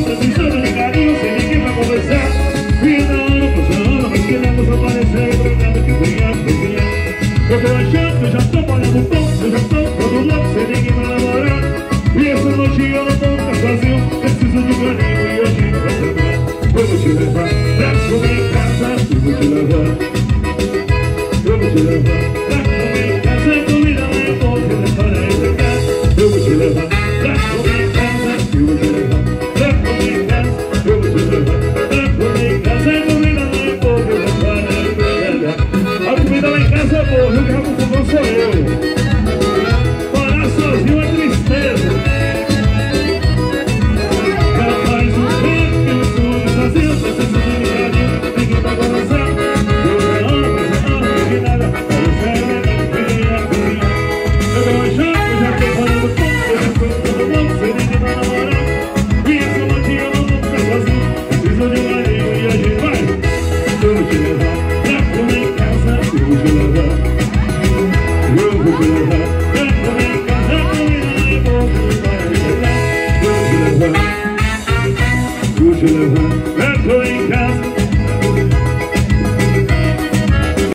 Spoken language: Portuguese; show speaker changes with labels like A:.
A: precisando de carinho, sem ninguém pra conversar. Vida ano passando, mas queremos aparecer, brincando que venha. Eu tô achando que eu já tô molhando o ponto, eu já tô todo louco, sem ninguém pra namorar. E essa noite eu não vou ficar sozinho, preciso de carinho e a gente vai trabalhar. Eu vou te levar pra comer em casa, eu vou te levar. Eu vou te levar pra comer em casa, comida é bom, que não para aí pra cá. Eu vou te levar pra comer em casa, eu vou te levar pra comer em casa, eu vou te levar pra comer em casa, comida é bom, que não para aí pra cá. A comida lá em casa é boa, o que vai com fogão sou eu. Parar sozinho é tristeza. Já faz um tempo que eu estou sozinho, preciso de carinho, ninguém pra conversar. Eu não que nada, eu quero a cozinha. Eu tô achando, eu já tô falando pouco, eu já tô todo louco, sem ninguém pra namorar. E essa noite eu não vou ficar sozinho, preciso de carinho e a gente vai. Eu vou te levar pra comer em casa, eu vou te levar. Eu vou te levar pra comer em casa, comida é bom, que não vai me pegar. Eu vou te levar pra comer